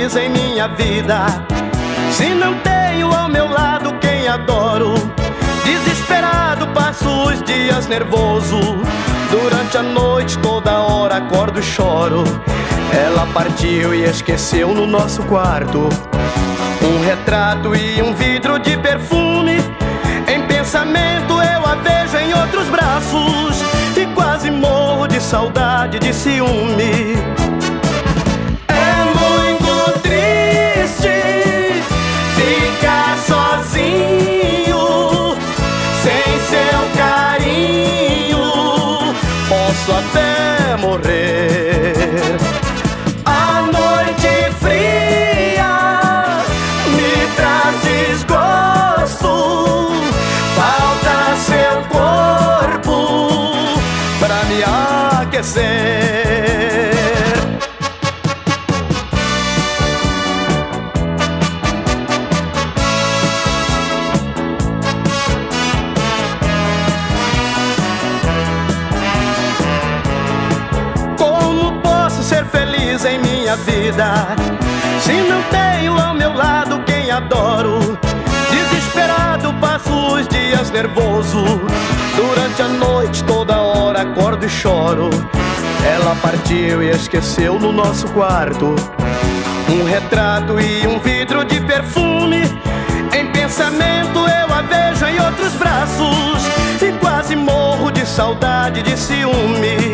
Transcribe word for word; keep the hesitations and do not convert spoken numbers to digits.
feliz em minha vida se não tenho ao meu lado quem adoro? Desesperado passo os dias nervoso, durante a noite toda hora acordo e choro. Ela partiu e esqueceu no nosso quarto um retrato e um vidro de perfume. Em pensamento eu a vejo em outros braços e quase morro de saudade, de ciúme. É muito triste ficar sozinho, sem seu carinho, posso até morrer. A noite fria me traz desgosto, falta seu corpo pra me aquecer. Feliz em minha vida se não tenho ao meu lado quem adoro? Desesperado passo os dias nervoso, durante a noite toda hora acordo e choro. Ela partiu e esqueceu no nosso quarto um retrato e um vidro de perfume. Em pensamento eu a vejo em outros braços e quase morro de saudade, de ciúme.